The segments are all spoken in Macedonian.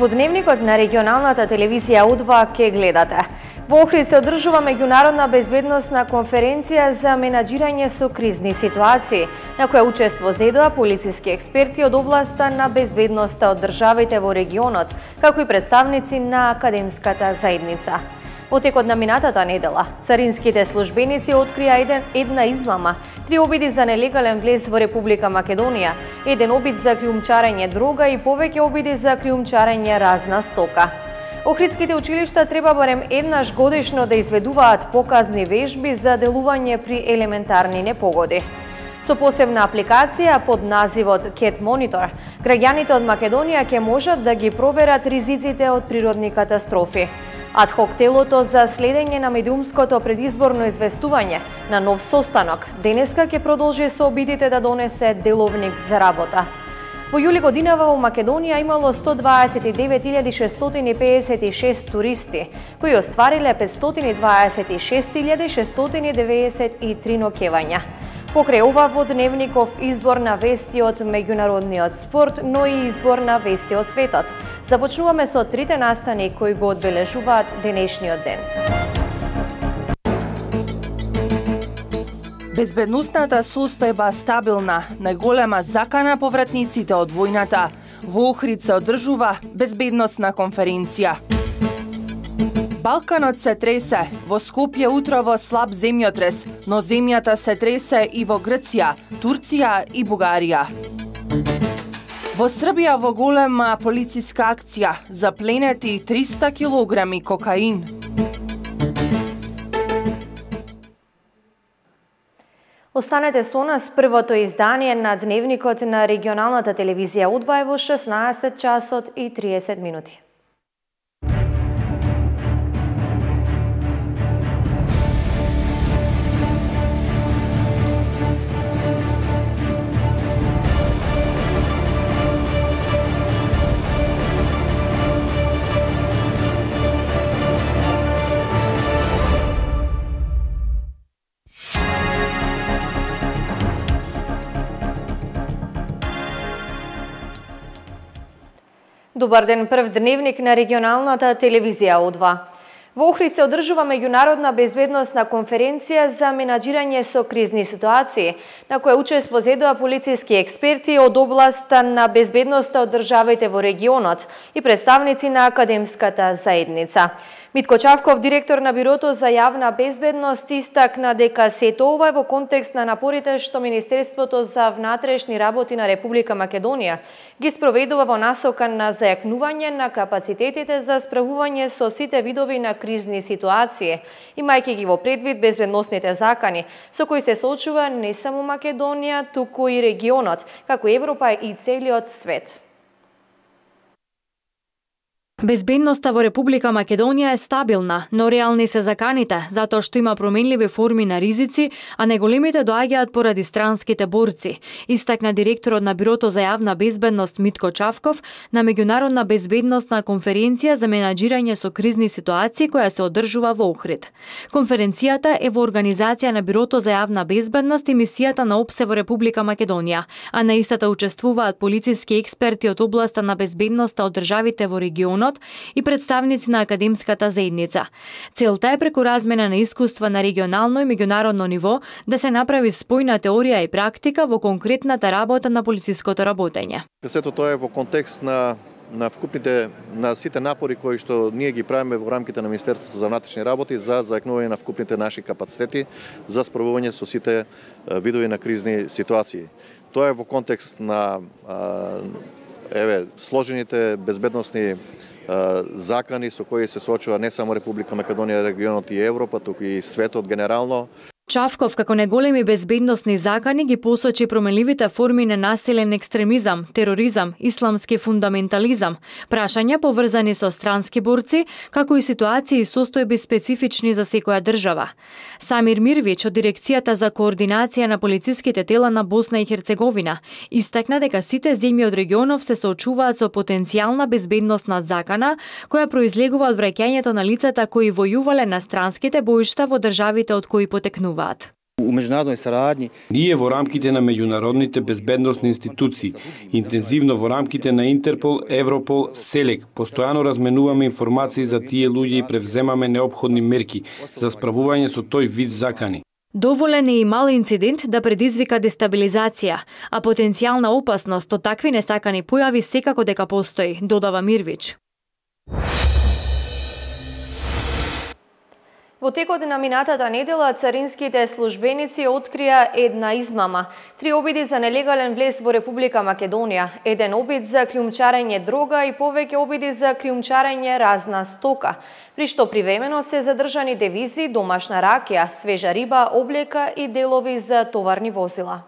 Во дневникот на регионалната телевизија У2 ке гледате. Во Охрид се одржува меѓународна безбедносна конференција за менаџирање со кризни ситуации, на која учество зедоа полициски експерти од областа на безбедноста од државите во регионот, како и представници на академската заедница. Во текот на минатата недела, царинските службеници открија една измама, 3 обиди за нелегален влез во Република Македонија, 1 обид за криумчарење дрога и повеќе обиди за криумчарење разна стока. Охридските училишта треба барем еднаш годишно да изведуваат показни вежби за делување при елементарни непогоди. Со посебна апликација под називот Cat Monitor, граѓаните од Македонија ќе можат да ги проверат ризиците од природни катастрофи. Адхок телото за следење на медиумското предизборно известување на нов состанок денеска ќе продолжи со обидите да донесе деловник за работа. Во јули годинава во Македонија имало 129.656 туристи, кои оствариле 526.693 ноќевања. Покрај ова во дневников избор на вести од меѓународниот спорт, но и избор на вести од светот. Започнуваме со трите настани кои го одбележуваат денешниот ден. Безбедносната состојба стабилна, најголема закана повратниците од војната. Во Охрид се одржува безбедносна конференција. Балканот се тресе, во Скопје утрово слаб земјотрес, но земјата се тресе и во Грција, Турција и Бугарија. Во Србија во голема полициска акција запленети 300 килограми кокаин. Останете со нас, првото издание на дневникот на регионалната телевизија У2 е во 16 часот и 30 минути. Добар ден, прв дневник на регионалната телевизија У2. Во Охрид се одржува меѓународна безбедносна конференција за менаџирање со кризни ситуации, на која учество зедоа полициски експерти од областа на безбедноста од државите во регионот и представници на академската заедница. Митко Чавков, директор на Бирото за јавна безбедност, истакна дека сето ова е во контекст на напорите што Министерството за внатрешни работи на Република Македонија ги спроведува во насока на зајакнување на капацитетите за справување со сите видови на кризни ситуации, имајќи ги во предвид безбедносните закани со кои се соочува не само Македонија, туку и регионот, како Европа и целиот свет. Безбедноста во Република Македонија е стабилна, но реални се заканите, затоа што има променливи форми на ризици, а најголемите доаѓаат поради странските борци, истакна директорот на Бирото за јавна безбедност Митко Чавков на меѓународна безбедносна конференција за менаџирање со кризни ситуации која се одржува во Охрид. Конференцијата е во организација на Бирото за јавна безбедност и мисијата на ОПСЕ во Република Македонија, а на истата учествуваат полициски експерти од областа на безбедноста од државите во регионот и представници на академската заедница. Целта е преку размена на искуства на регионално и меѓународно ниво да се направи спојна теорија и практика во конкретната работа на полициското работење. Сето тоа е во контекст на вкупните на сите напори кои што ние ги правиме во рамките на Министерството за внатрешни работи за зајакнување на вкупните наши капацитети за справување со сите видови на кризни ситуации. Тоа е во контекст на сложените безбедносни закани со кои се соочува не само Република Македонија, регионот и Европа, туку и светот генерално. Чавков, како неголеми безбедносни закани, ги посочи променливите форми на насилен екстремизам, тероризам, исламски фундаментализам, прашања поврзани со странски борци, како и ситуации и состојби специфични за секоја држава. Самир Мирвич од Дирекцијата за координација на полициските тела на Босна и Херцеговина истакна дека сите земји од регионов се соочуваат со потенцијална безбедносна закана која произлегува од враќањето на лицата кои војувале на странските боишта во државите од кои потекнуваат. У меѓународној сарадњи ние во рамките на меѓународните безбедносни институции, интензивно во рамките на Интерпол, Европол, СЕЛЕК, постојано разменуваме информации за тие луѓе и превземаме неопходни мерки за справување со тој вид закани. Доволен е и мал инцидент да предизвика дестабилизација, а потенцијална опасност од такви несакани појави секако дека постои, додава Мирвич. Во текот на минатата недела царинските службеници открија една измама. 3 обиди за нелегален влез во Република Македонија, 1 обид за криумчарење дрога и повеќе обиди за криумчарење разна стока, при што привремено се задржани девизи, домашна ракија, свежа риба, облека и делови за товарни возила.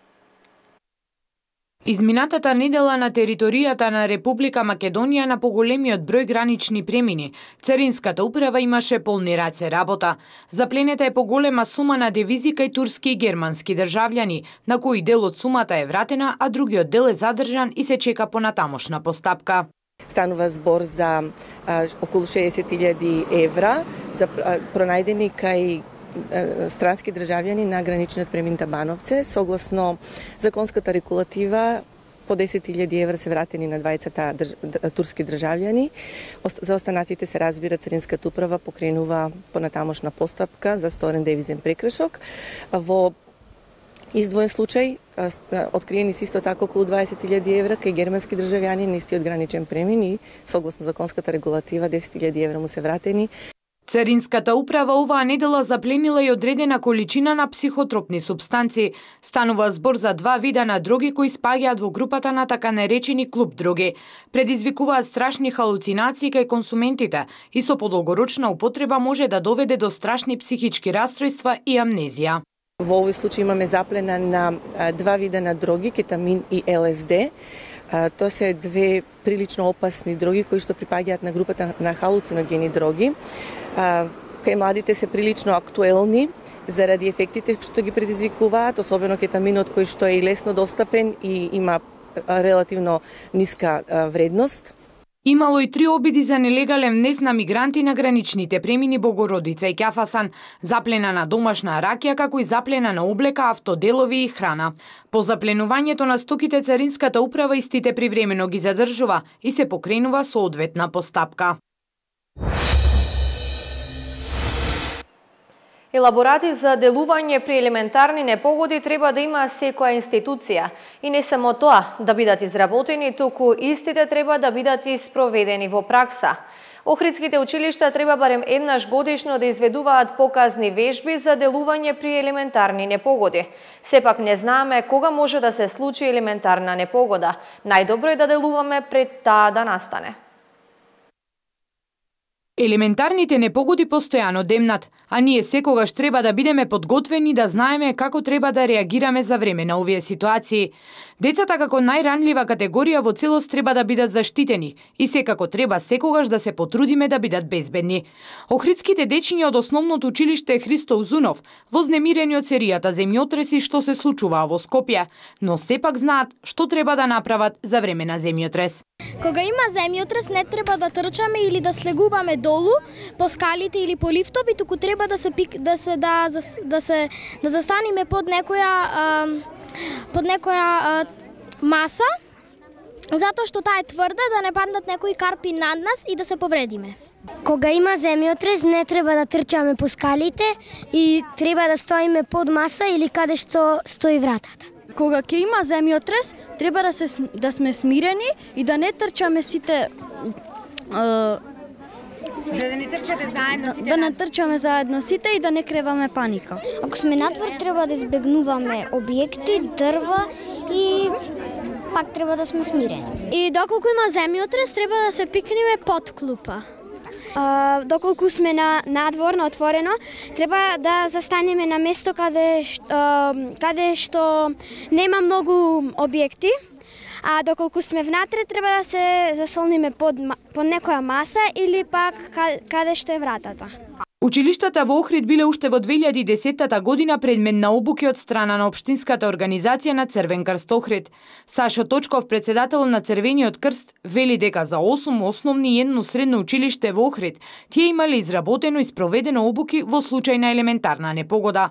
Изминатата недела на територијата на Република Македонија на поголемиот број гранични премини, Царинската управа имаше полни раце работа. Запленета е поголема сума на девизи кај турски и германски државјани, на кои дел од сумата е вратена, а другиот дел е задржан и се чека понатамошна постапка. Станува збор за околу 60.000 евра за пронајдени кај странски државјани на граничниот премин Табановце. Согласно законската регулатива, по 10.000 евра се вратени на двајцата турски државјани. За останатите се разбира Царинската управа покренува понатамошна постапка за сторен девизен прекршок. Во издвоен случај откриени се исто така околу 20.000 евра кај германски државјани на истиот граничен премин и согласно законската регулатива 10.000 евра му се вратени. Царинската управа оваа недела запленила и одредена количина на психотропни супстанци. Станува збор за 2 вида на дроги кои спаѓаат во групата на така наречени клуб дроги. Предизвикуваат страшни халуцинации кај консументите и со подолгорочна употреба може да доведе до страшни психички растројства и амнезија. Во овој случај имаме заплена на 2 вида на дроги, кетамин и ЛСД. Тоа се 2 прилично опасни дроги кои што припаѓаат на групата на халуциногени дроги. Кај младите се прилично актуелни заради ефектите што ги предизвикуваат, особено кетаминот кој што е и лесно достапен и има релативно ниска вредност. Имало и 3 обиди за нелегален внес на мигранти на граничните премини Богородица и Ќафасан, заплена на домашна ракија, како и заплена на облека, автоделови и храна. По запленувањето на стоките Царинската управа истите привремено ги задржува и се покренува соодветна постапка. Елаборати за делување при елементарни непогоди треба да има секоја институција. И не само тоа, да бидат изработени, туку истите треба да бидат и спроведени во пракса. Охридските училишта треба барем еднаш годишно да изведуваат показни вежби за делување при елементарни непогоди. Сепак не знаеме кога може да се случи елементарна непогода. Најдобро е да делуваме пред таа да настане. Елементарните непогоди постојано демнат, а ние секогаш треба да бидеме подготвени да знаеме како треба да реагираме за време на овие ситуации. Децата како најранлива категорија во целост треба да бидат заштитени и секако треба секогаш да се потрудиме да бидат безбедни. Охридските дечиња од основното училиште Христо Узунов вознемирени од серијата земјотреси што се случуваа во Скопје, но сепак знаат што треба да направат за време на земјотрес. Кога има земјотрес не треба да трчаме или да слегуваме долу по скалите или по лифтови, туку треба да застанеме под некоја маса, затоа што таа е тврда да не паднат некои карпи над нас и да се повредиме. Кога има земјотрес не треба да трчаме по скалите и треба да стоиме под маса или каде што стои вратата. Кога ќе има земјотрес, треба да сме смирени и да не трчаме сите да не трчате заедно сите. Да не трчаме заедно сите и да не креваме паника. Ако сме надвор, треба да избегнуваме објекти, дрва и пак треба да сме смирени. И доколку има земјотрес, треба да се пикнеме под клупа. Доколку сме на надвор, на отворено, треба да застанеме на место каде што нема многу објекти, а доколку сме внатре, треба да се засолниме под некоја маса или пак каде што е вратата. Училиштата во Охрид биле уште во 2010 година предмет на обуки од страна на Општинската организација на Црвен крст Охрид. Сашо Точков, председател на Црвениот крст, вели дека за 8 основни и едно средно училиште во Охрид тие имале изработено и спроведено обуки во случај на елементарна непогода.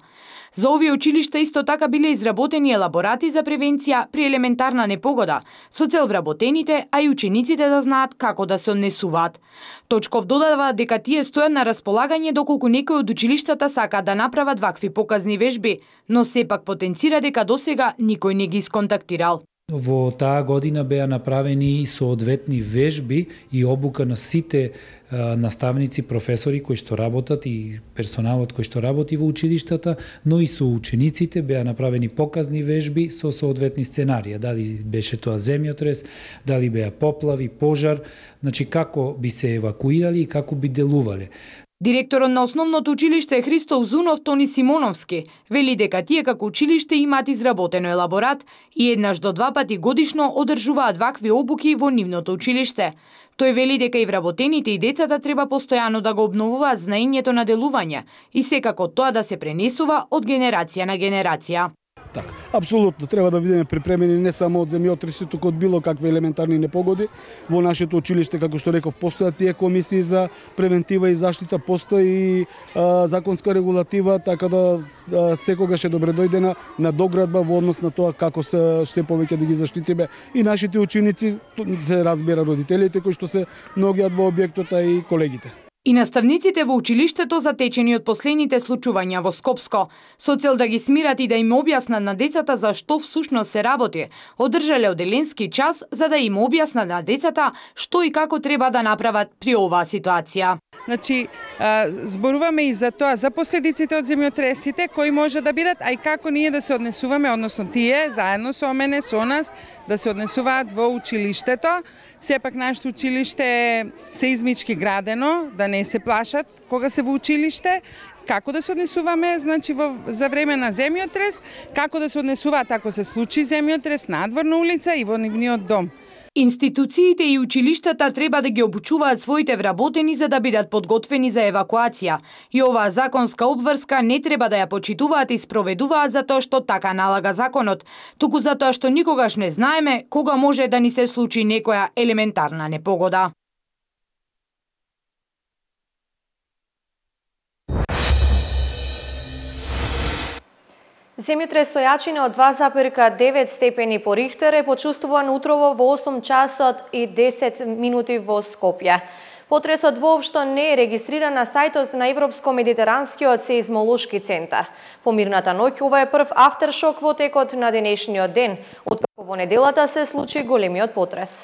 За овие училишта исто така биле изработени елаборати за превенција при елементарна непогода, со цел вработените, а и учениците да знаат како да се однесуваат. Точков додава дека тие стојат на располагање доколку некои од училиштата сакаат да направат вакви показни вежби, но сепак потенцира дека досега никој не ги исконтактирал. Во таа година беа направени соодветни вежби и обука на сите наставници, професори кои што работат и персоналот кој што работи во училиштата, но и со учениците беа направени показни вежби со соодветни сценарија. Дали беше тоа земјотрес, дали беа поплави, пожар, значи како би се евакуирали и како би делувале. Директорот на основното училиште Христо Узунов Тони Симоновски вели дека тие како училиште имаат изработено елаборат и еднаш до 2 пати годишно одржуваат вакви обуки во нивното училиште. Тој вели дека и вработените и децата треба постојано да го обновуваат знаењето на делување и секако тоа да се пренесува од генерација на генерација. Така, апсолутно треба да бидеме припремени не само од земјотреси, туку од било какви елементарни непогоди. Во нашето училиште, како што реков, постојат тие комисии за превентива и заштита, постои законска регулатива, така да секогаш е добре дојдена на доградба во однос на тоа како се повеќе да ги заштитиме и нашите ученици, се разбира родителите кои што се многиот во објектот, а и колегите. И наставниците во училиштето затечени од последните случувања во Скопско, со цел да ги смират и да им објаснат на децата за што всушност се работи, одржале оделенски час за да им објаснат на децата што и како треба да направат при оваа ситуација. Значи, зборуваме и за тоа, за последиците од земјотресите, кои може да бидат, а и како ние да се однесуваме, односно тие, заедно со мене, со нас, да се однесуваат во училиштето. Сепак нашето училиште е сеизмички градено, да не се плашат кога се во училиште, како да се однесуваме, значи за време на земјотрес, како да се однесуваат ако се случи земјотрес надвор на улица и во нивниот дом. Институциите и училиштата треба да ги обучуваат своите вработени за да бидат подготвени за евакуација. И оваа законска обврска не треба да ја почитуваат и спроведуваат затоа што така налага законот, туку затоа што никогаш не знаеме кога може да ни се случи некоја елементарна непогода. Земјотрес со јачина од 2,9 степени по Рихтер е почувствуван утрово во 8 часот и 10 минути во Скопје. Потресот воопшто не е регистриран на сајтот на Европско-медитеранскиот сеизмолошки центар. По мирната ноќ ова е прв автершок во текот на денешниот ден, откако во неделата се случи големиот потрес.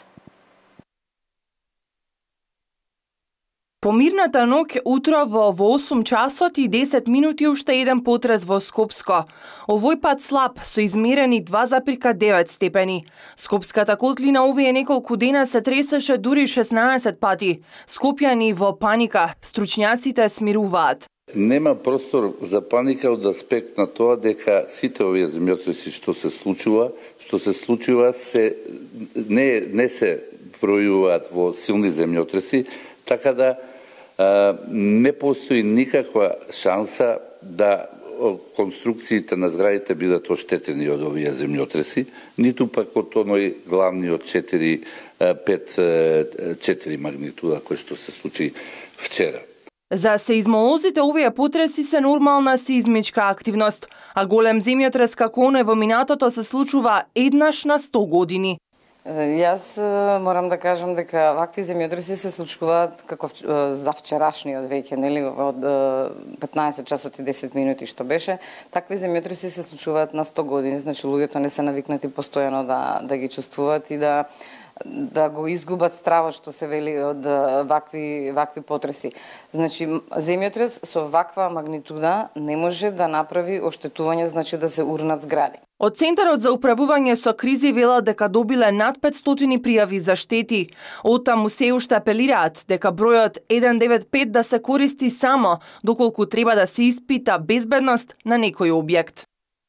По мирната ноќ утрово во 8 часот и 10 минути уште еден потрес во Скопско. Овој пат слаб, со измерени 2,9 степени. Скопската котлина овие неколку дена се тресеше дури 16 пати. Скопјани во паника, стручњаците смируваат. Нема простор за паника од аспект на тоа дека сите овие земјотреси што се случува не се вројуваат во силни земјотреси, така да не постои никаква шанса да конструкциите на зградите бидат оштетени од овие земјотреси, ниту пак од оној главниот 4 магнитуда кој што се случи вчера. За сеизмолозите овие потреси се нормална сеизмичка активност, а голем земјотрес како оној во минатото се случува еднаш на 100 години. Јас морам да кажам дека вакви земјотреси се случуваат како за вчерашниот веќе, нели, од 15 часот и 10 минути што беше. Такви земјотреси се случуваат на 100 години, значи луѓето не се навикнати постојано да ги чувствуваат и да го изгубат стравот што се вели од вакви потреси. Значи земјотрес со ваква магнитуда не може да направи оштетување, значи да се урнат згради. Од Центарот за управување со кризи велат дека добиле над 500 пријави за штети. Оттаму се уште апелираат дека бројот 195 да се користи само доколку треба да се испита безбедност на некој објект.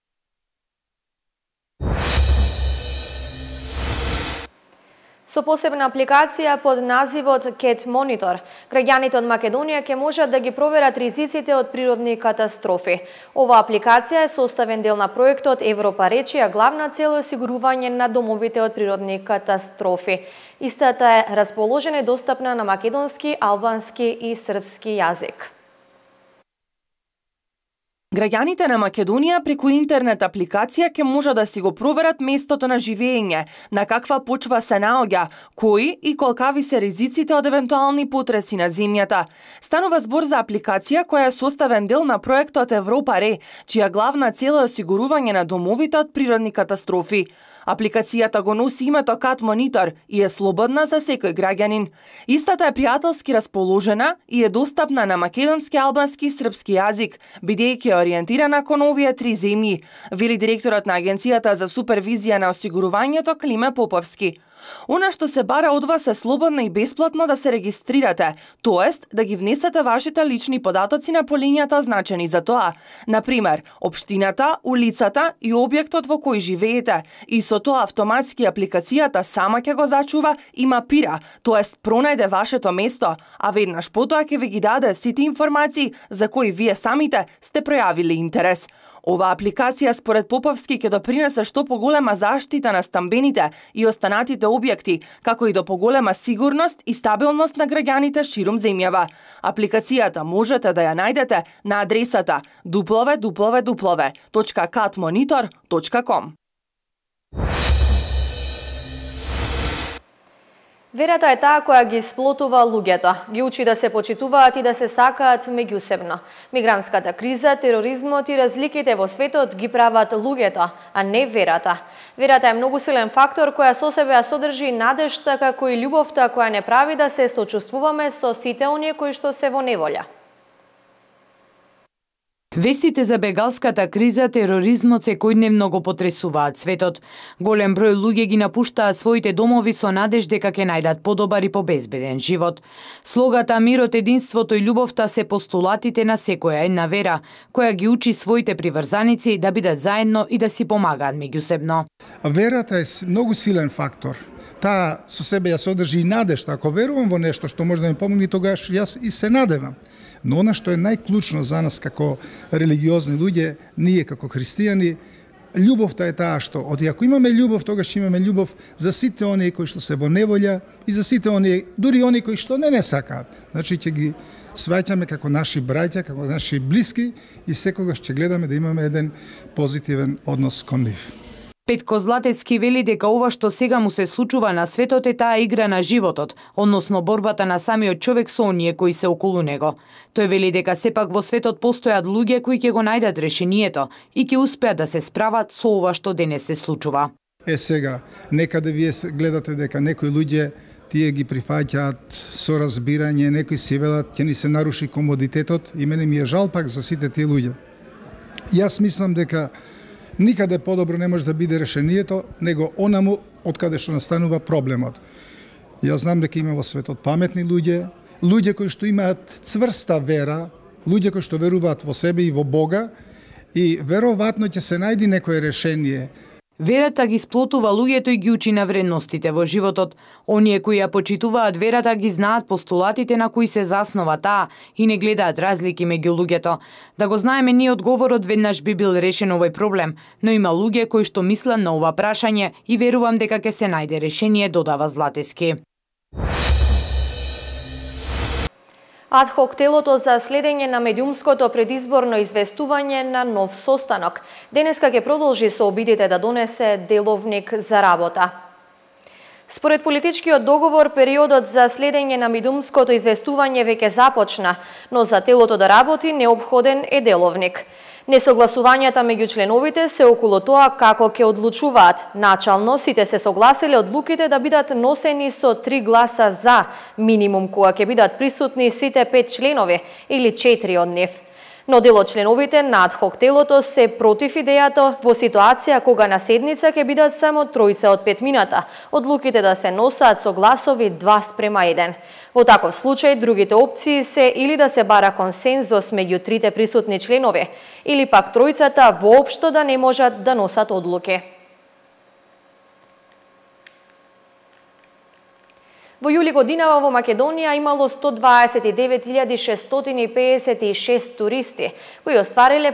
Со посебна апликација под називот Cat Monitor, граѓаните од Македонија ќе можат да ги проверат ризиците од природни катастрофи. Ова апликација е составен дел на проектот Европа речи, а главна цел е осигурување на домовите од природни катастрофи. Истата е расположена и достапна на македонски, албански и српски јазик. Граѓаните на Македонија преку интернет апликација ќе може да си го проверат местото на живење, на каква почва се наоѓа, кои и колкави се ризиците од евентуални потреси на земјата. Станува збор за апликација која е составен дел на проектот Европа Ре, чија главна цел е осигурување на домовите од природни катастрофи. Апликацијата го носи името Кат Монитор и е слободна за секој граѓанин. Истата е пријателски расположена и е достапна на македонски, албански и српски јазик, бидејќи е ориентирана кон овие три земји, вели директорот на Агенцијата за супервизија на осигурувањето Климе Поповски. Она што се бара од вас е слободно и бесплатно да се регистрирате, тоест да ги внесете вашите лични податоци на полињата означени за тоа, например, општината, улицата и објектот во кој живеете, и со тоа автоматски апликацијата сама ќе го зачува и мапира, тоест пронајде вашето место, а веднаш потоа ќе ви ги даде сите информации за кои вие самите сте пројавили интерес. Ова апликација според Поповски ќе допринесе што поголема заштита на стамбените и останатите објекти, како и до поголема сигурност и стабилност на граѓаните ширум земјава. Апликацијата можете да ја најдете на адресата www.katmonitor.com. Верата е таа која ги сплотува луѓето, ги учи да се почитуваат и да се сакаат меѓусебно. Мигрантската криза, тероризмот и разликите во светот ги прават луѓето, а не верата. Верата е многу силен фактор која со себе ја содржи надежта, како и љубовта која не прави да се сочувствуваме со сите оние кои што се во неволја. Вестите за бегалската криза, тероризмот секојдневно го потресуваат светот. Голем број луѓе ги напуштаат своите домови со надеж дека ќе најдат подобар и побезбеден живот. Слогата мирот, единството и љубовта се постулатите на секоја една вера, која ги учи своите приврзаници да бидат заедно и да си помагаат меѓусебно. Верата е многу силен фактор. Таа со себе ја содржи и надежта. Ако верувам во нешто што може да ми помогне, тогаш јас и се надевам. Но она што е најклучно за нас како религиозни луѓе, ние како христијани, љубовта е таа што, ако имаме љубов, тогаш имаме љубов за сите оние кои што се во неволја и за сите оние, дури оние кои што не сакаат. Значи ќе ги сваќаме како наши браќа, како наши блиски и секогаш ќе гледаме да имаме еден позитивен однос кон нив. Петко Златевски вели дека ова што сега му се случува на светот е таа игра на животот, односно борбата на самиот човек со оние кои се околу него. Тој вели дека сепак во светот постојат луѓе кои ќе го најдат решението и ќе успеат да се справат со ова што денес се случува. Сега, некаде вие гледате дека некои луѓе тие ги прифаќаат со разбирање, некои си велат ќе ни се наруши комодитетот и мене ми е жал пак за сите тие луѓе. Јас мислам дека никаде подобро не може да биде решението, него онаму од каде што настанува проблемот. Јас знам дека има во светот паметни луѓе, луѓе кои што имаат цврста вера, луѓе кои што веруваат во себе и во Бога, и веројатно ќе се најди некое решение. Верата ги сплотува луѓето и ги учи на вредностите во животот. Оние кои ја почитуваат верата ги знаат постулатите на кои се заснова таа и не гледаат разлики меѓу луѓето. Да го знаеме ние одговорот, веднаш би бил решен овој проблем, но има луѓе кои што мислат на ова прашање и верувам дека ќе се најде решение, додава Златевски. Адхок телото за следење на медиумското предизборно известување на нов состанок. Денеска ќе продолжи со обидите да донесе деловник за работа. Според политичкиот договор, периодот за следење на медиумското известување веќе започна, но за телото да работи необходен е деловник. Несогласувањата меѓу членовите се околу тоа како ќе одлучуваат. Начално сите се согласиле одлуките да бидат носени со 3 гласа за, минимум кога ќе бидат присутни сите 5 членови или 4 од нив. Но дел од членовите на адхок телото се против идејата во ситуација кога на седница ќе бидат само 3 од 5 мината, одлуките да се носат со гласови 2:1. Во таков случај, другите опции се или да се бара консензус меѓу 3 присутни членови, или пак тројцата воопшто да не можат да носат одлуки. Во јули годинава во Македонија имало 129.656 туристи, кои оствариле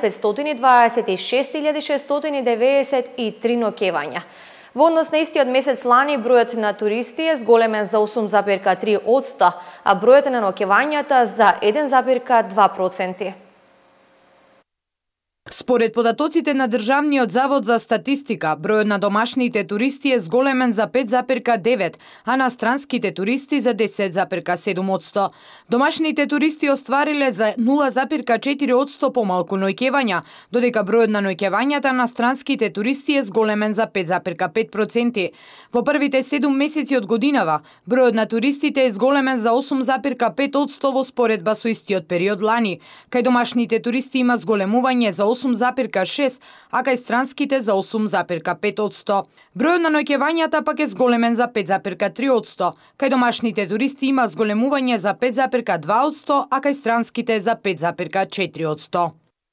526.693 ноќевања. Во однос на истиот месец лани, бројот на туристи е зголемен за 8,3%, а бројот на ноќевањата за 1,2%. Според податоците на Државниот завод за статистика, бројот на домашните туристи е зголемен за 5,9, а на странските туристи за 10,7%. Домашните туристи оствариле за 0,4% помалку ноќевања, додека бројот на ноќевањата на странските туристи е зголемен за 5,5%. Во првите 7 месеци од годинава, бројот на туристите е зголемен за 8,5% во споредба со истиот период лани, кај домашните туристи има зголемување за 8,6, а кај странските за 8,5%. Бројот на ноќевањата пак е зголемен за 5,3%, кај домашните туристи има зголемување за 5,2%, а кај странските за 5,4%.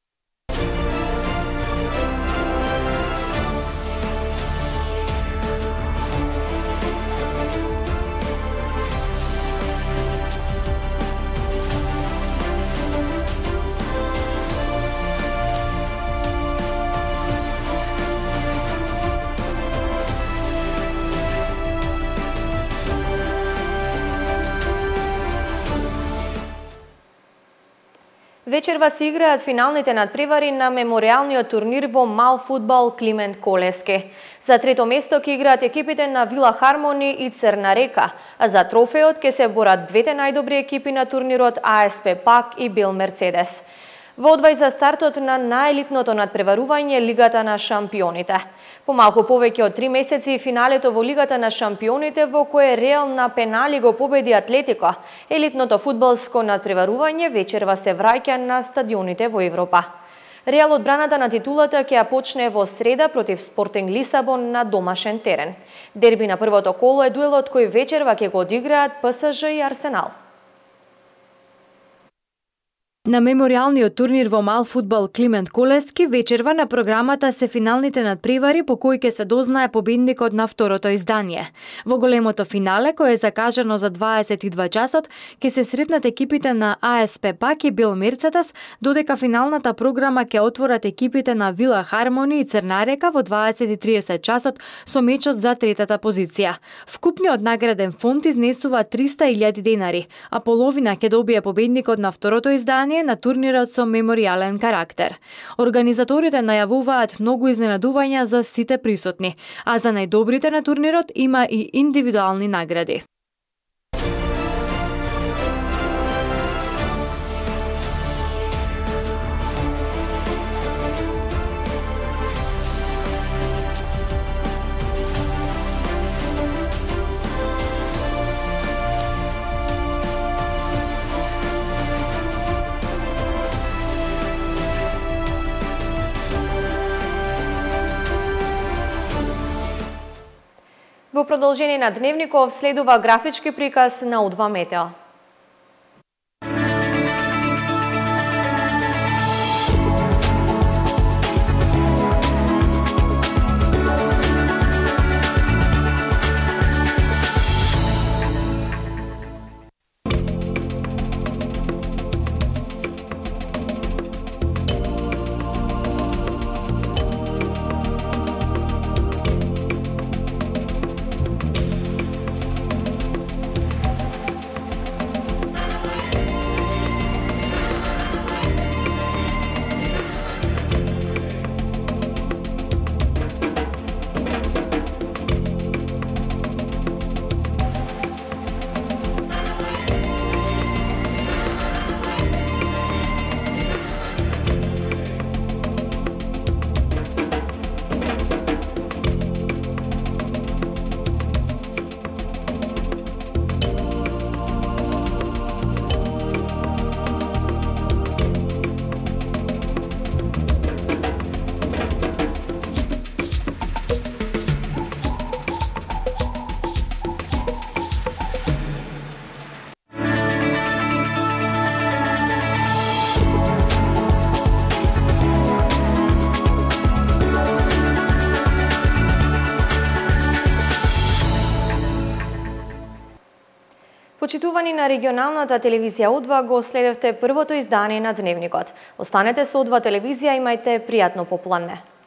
Вечерва се играат финалните надпревари на мемориалниот турнир во мал фудбал Климент Колески. За трето место ќе играат екипите на Вила Хармони и Црна Река, а за трофеот ќе се борат двете најдобри екипи на турнирот АСП Пак и Бел Мерцедес. Во одвај за стартот на наелитното надпреварување Лигата на шампионите. Помалку повеќе од 3 месеци финалето во Лигата на шампионите во кое Реал на пенали го победи Атлетико. Елитното фудбалско надпреварување вечерва се враќа на стадионите во Европа. Реал одбраната на титулата ќе ја почне во среда против Спортинг Лисабон на домашен терен. Дерби на првото коло е дуелот кој вечерва ќе го одиграат ПСЖ и Арсенал. На мемориалниот турнир во мал фудбал Климент Колески вечерва на програмата се финалните надпревари по кои ќе се дознае победникот на второто издание. Во големото финале, кое е закажано за 22 часот, ќе се сретнат екипите на АСП Пак и Бел Мерцедес, додека финалната програма ќе отворат екипите на Вила Хармони и Црна Река во 20:30 часот со мечот за третата позиција. Вкупниот награден фонд изнесува 300.000 денари, а половина ќе добие победникот на второто издание на турнирот со мемориален карактер. Организаторите најавуваат многу изненадувања за сите присутни, а за најдобрите на турнирот има и индивидуални награди. Во продолжение на Дневников следува графички приказ на У2 Метео. Почитувани на регионалната телевизија У2, го следевте првото издание на Дневникот. Останете со У2 телевизија, имајте пријатно попладне.